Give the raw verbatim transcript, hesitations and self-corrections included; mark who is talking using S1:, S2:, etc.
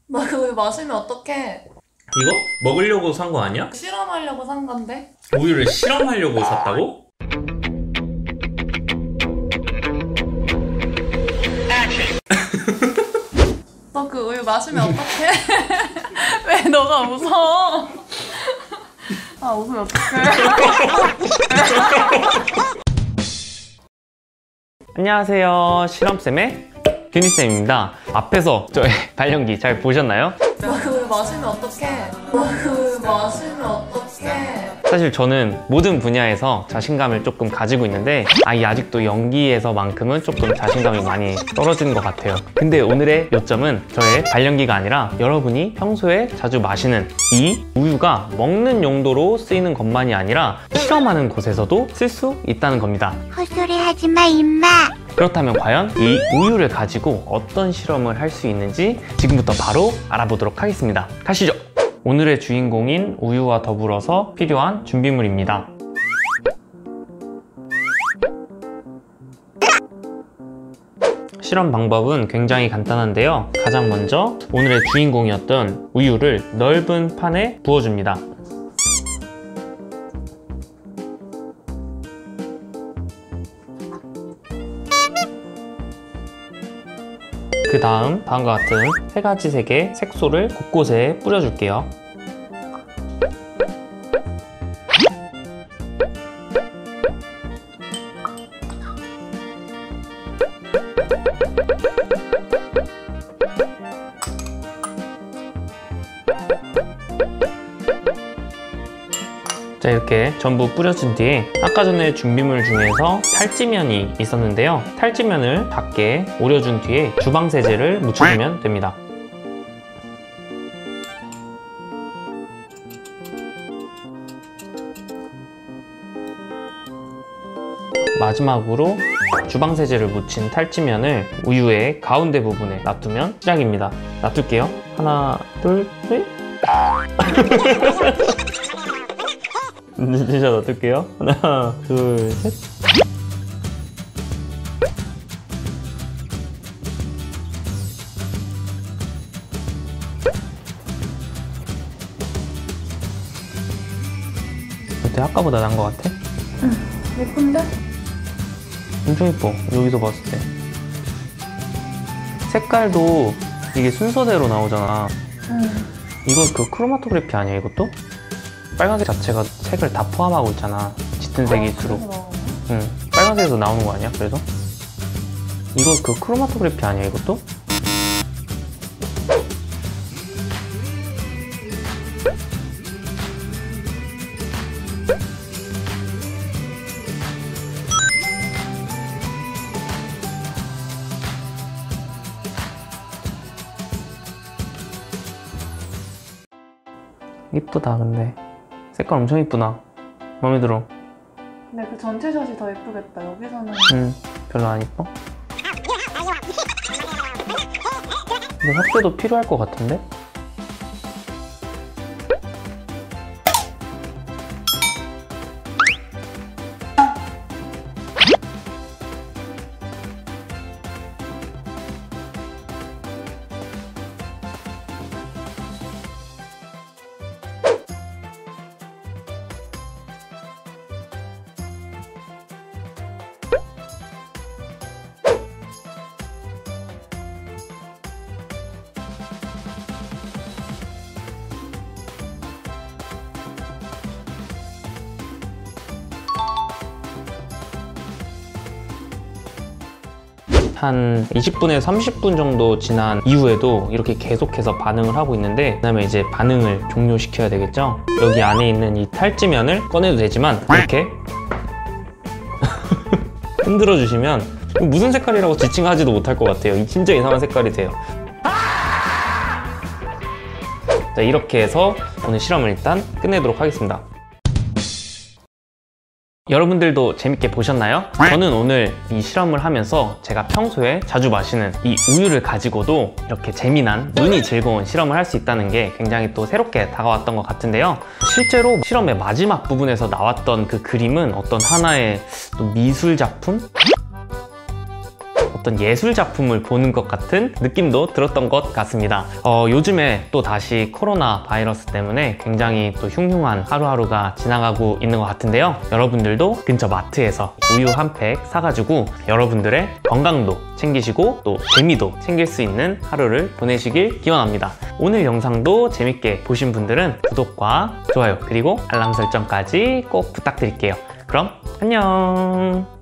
S1: 나 그거 마시면 어떡해?
S2: 이거? 먹으려고 산 거 아니야?
S1: 실험하려고 산 건데?
S2: 우유를 실험하려고 샀다고?
S1: 너 그 우유 마시면 어떡해? 왜 너가 웃어? 아 웃으면 어떡해?
S3: 안녕하세요, 실험쌤의 균이쌤입니다. 앞에서 저의 발연기 잘 보셨나요?
S1: 너 그 우유 마시면 어떡해? 너 그 우유 마시면 어떡해?
S3: 사실 저는 모든 분야에서 자신감을 조금 가지고 있는데 아, 이 아직도 연기에서만큼은 조금 자신감이 많이 떨어지는 것 같아요. 근데 오늘의 요점은 저의 발연기가 아니라 여러분이 평소에 자주 마시는 이 우유가 먹는 용도로 쓰이는 것만이 아니라 실험하는 곳에서도 쓸 수 있다는 겁니다.
S4: 헛소리 하지마 임마.
S3: 그렇다면 과연 이 우유를 가지고 어떤 실험을 할 수 있는지 지금부터 바로 알아보도록 하겠습니다. 가시죠! 오늘의 주인공인 우유와 더불어서 필요한 준비물입니다. 실험 방법은 굉장히 간단한데요. 가장 먼저 오늘의 주인공이었던 우유를 넓은 판에 부어줍니다. 그 다음 다음과 같은 세 가지 색의 색소를 곳곳에 뿌려줄게요. 자, 이렇게 전부 뿌려준 뒤에 아까 전에 준비물 중에서 탈지면이 있었는데요. 탈지면을 작게 오려준 뒤에 주방세제를 묻혀주면 됩니다. 마지막으로 주방세제를 묻힌 탈지면을 우유의 가운데 부분에 놔두면 시작입니다. 놔둘게요. 하나, 둘, 셋. 진짜 놔둘게요. 하나, 둘, 셋. 어때? 아까보다 나은 것 같아?
S1: 응, 예쁜데?
S3: 엄청 예뻐. 여기서 봤을 때. 색깔도 이게 순서대로 나오잖아.
S1: 응.
S3: 이거 그 크로마토그래피 아니야, 이것도? 빨간색 자체가 색을 다 포함하고 있잖아. 짙은 색일수록.
S1: 어,
S3: 응. 빨간색에서 나오는 거 아니야? 그래서? 이거 그 크로마토그래피 아니야, 이것도? 이쁘다. 근데 색깔 엄청 이쁘다. 마음에 들어.
S1: 근데 그 전체 샷이 더 예쁘겠다. 여기서는
S3: 응, 별로 안 이뻐? 근데 확대도 필요할 것 같은데? 한 이십 분에서 삼십 분 정도 지난 이후에도 이렇게 계속해서 반응을 하고 있는데, 그 다음에 이제 반응을 종료시켜야 되겠죠? 여기 안에 있는 이 탈지면을 꺼내도 되지만 이렇게 흔들어 주시면 무슨 색깔이라고 지칭하지도 못할 것 같아요. 진짜 이상한 색깔이 돼요. 자, 이렇게 해서 오늘 실험을 일단 끝내도록 하겠습니다. 여러분들도 재밌게 보셨나요? 저는 오늘 이 실험을 하면서 제가 평소에 자주 마시는 이 우유를 가지고도 이렇게 재미난, 눈이 즐거운 실험을 할 수 있다는 게 굉장히 또 새롭게 다가왔던 것 같은데요. 실제로 실험의 마지막 부분에서 나왔던 그 그림은 어떤 하나의 또 미술 작품? 어떤 예술 작품을 보는 것 같은 느낌도 들었던 것 같습니다. 어, 요즘에 또 다시 코로나 바이러스 때문에 굉장히 또 흉흉한 하루하루가 지나가고 있는 것 같은데요. 여러분들도 근처 마트에서 우유 한 팩 사가지고 여러분들의 건강도 챙기시고 또 재미도 챙길 수 있는 하루를 보내시길 기원합니다. 오늘 영상도 재밌게 보신 분들은 구독과 좋아요 그리고 알람 설정까지 꼭 부탁드릴게요. 그럼 안녕.